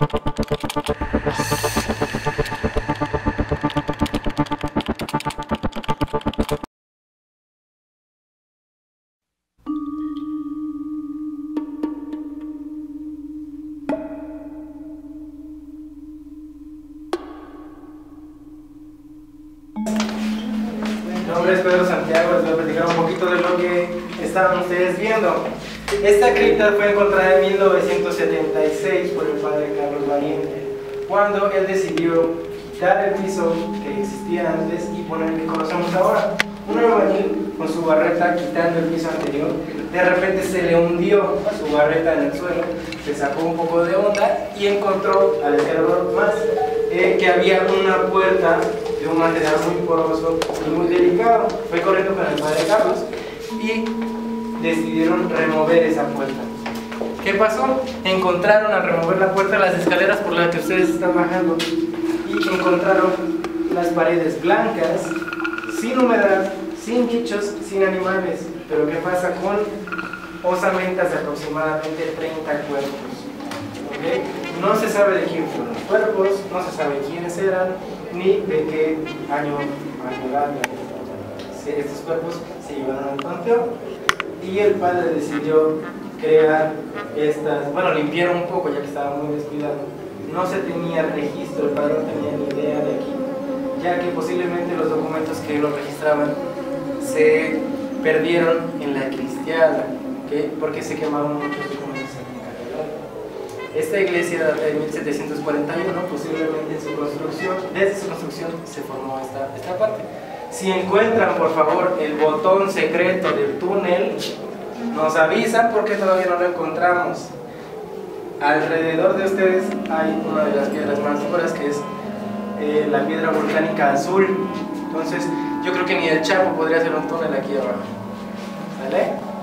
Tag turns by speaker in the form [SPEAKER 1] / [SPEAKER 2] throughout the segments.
[SPEAKER 1] Mi nombre es Pedro Santiago, les voy a platicar un poquito de lo que estaban ustedes viendo. Esta cripta fue encontrada en 1976 por el padre Carlos Valiente, cuando él decidió quitar el piso que existía antes y poner el que conocemos ahora. Un albañil con su barreta quitando el piso anterior, de repente se le hundió su barreta en el suelo, se sacó un poco de onda y encontró al escarbador más que había una puerta de un material muy poroso y muy delicado. Fue corriendo con el padre Carlos y decidieron remover esa puerta. ¿Qué pasó? Encontraron al remover la puerta las escaleras por las que ustedes están bajando y encontraron las paredes blancas, sin humedad, sin bichos, sin animales. Pero ¿qué pasa con osamentas de aproximadamente 30 cuerpos? ¿Okay? No se sabe de quién fueron los cuerpos, no se sabe quiénes eran, ni de qué año datan. Estos cuerpos se llevaron al panteón y el padre decidió crear estas, bueno, limpiaron un poco ya que estaba muy descuidado. No se tenía registro, el padre no tenía ni idea de aquí, ya que posiblemente los documentos que lo registraban se perdieron en la cristiada, ¿okay? Porque se quemaron muchos documentos en la catedral. Esta iglesia data de 1741, posiblemente en su construcción, desde su construcción se formó esta parte. Si encuentran, por favor, el botón secreto del túnel, nos avisan porque todavía no lo encontramos. Alrededor de ustedes hay una de las piedras más duras, que es la piedra volcánica azul. Entonces, yo creo que ni el Chapo podría hacer un túnel aquí abajo. ¿Sale?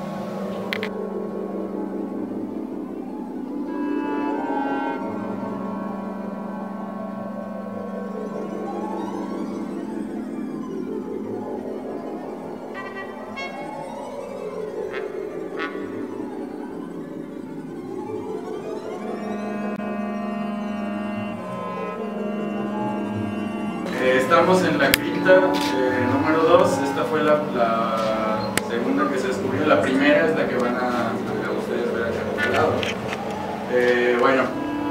[SPEAKER 2] Estamos en la cripta número 2, esta fue la segunda que se descubrió, la primera es la que van a ustedes ver aquí a este lado. Bueno,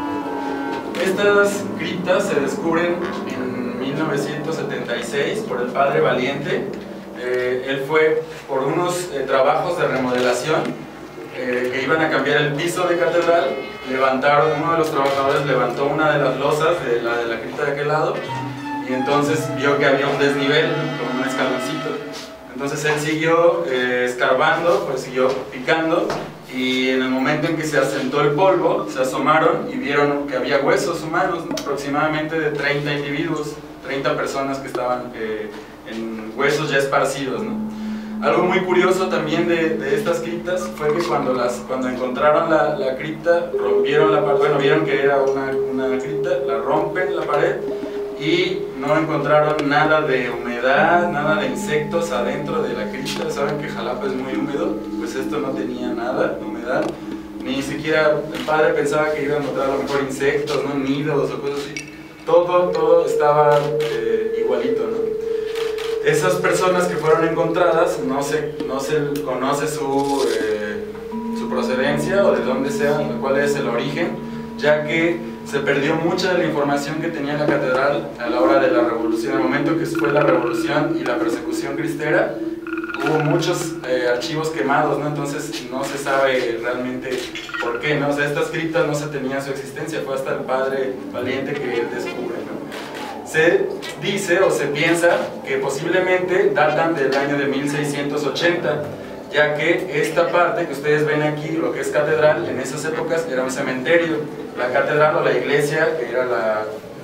[SPEAKER 2] estas criptas se descubren en 1976 por el padre Valiente. Él fue por unos trabajos de remodelación que iban a cambiar el piso de catedral. Uno de los trabajadores levantó una de las losas de la cripta de aquel lado y entonces vio que había un desnivel, como un escaloncito. Entonces él siguió escarbando, pues siguió picando, y en el momento en que se asentó el polvo, se asomaron y vieron que había huesos humanos, ¿no? Aproximadamente de 30 individuos, 30 personas que estaban en huesos ya esparcidos, ¿no? Algo muy curioso también de estas criptas fue que cuando encontraron la cripta, rompieron la pared, bueno, vieron que era una cripta, la rompen la pared, y no encontraron nada de humedad, nada de insectos adentro de la cripta. Saben que Jalapa es muy húmedo, pues esto no tenía nada de humedad, ni siquiera el padre pensaba que iba a encontrar a lo mejor insectos, ¿no? Nidos o cosas así. Todo estaba igualito, ¿no? Esas personas que fueron encontradas no se conoce su procedencia o de dónde sean, cuál es el origen, ya que se perdió mucha de la información que tenía la catedral a la hora de la revolución. En el momento que fue la revolución y la persecución cristera, hubo muchos archivos quemados, ¿no? Entonces no se sabe realmente por qué, ¿no? O sea, estas criptas no se tenía su existencia, fue hasta el padre Valiente que él descubre, ¿no? Se dice o se piensa que posiblemente datan del año de 1680, ya que esta parte que ustedes ven aquí, lo que es catedral, en esas épocas era un cementerio. La catedral o la iglesia, que era la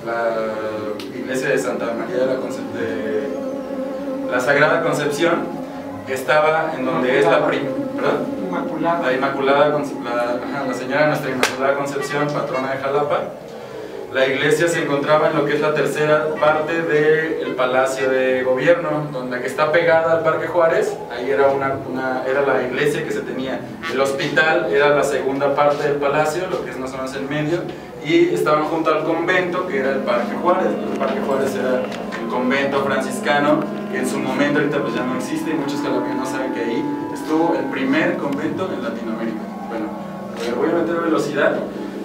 [SPEAKER 2] iglesia de Santa María de la Sagrada Concepción, que estaba en donde es la Inmaculada, la señora Nuestra Inmaculada Concepción, patrona de Jalapa. La iglesia se encontraba en lo que es la tercera parte del Palacio de Gobierno, donde la que está pegada al Parque Juárez, ahí era la iglesia que se tenía. El hospital era la segunda parte del palacio, lo que es más o menos el medio, y estaban junto al convento que era el Parque Juárez. El Parque Juárez era el convento franciscano que en su momento, ahorita pues ya no existe, y muchos jalapeños saben que ahí estuvo el primer convento en Latinoamérica. Bueno, voy a meter velocidad.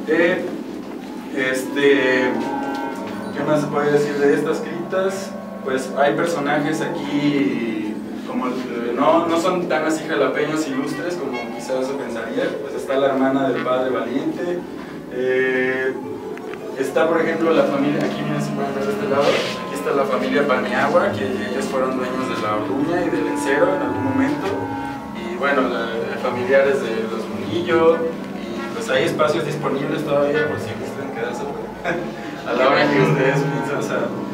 [SPEAKER 2] ¿Qué más se puede decir de estas criptas? Pues hay personajes aquí como no son tan así jalapeños ilustres como quizás se pensaría. Pues está la hermana del padre Valiente, está por ejemplo la familia, aquí miren si pueden ver de este lado, aquí está la familia Paniagua, que ellos fueron dueños de la Orduña y del Encero en algún momento, y bueno, familiares de los Munillo, y pues hay espacios disponibles todavía por si gustan quedarse a la hora que ustedes piensan, o sea,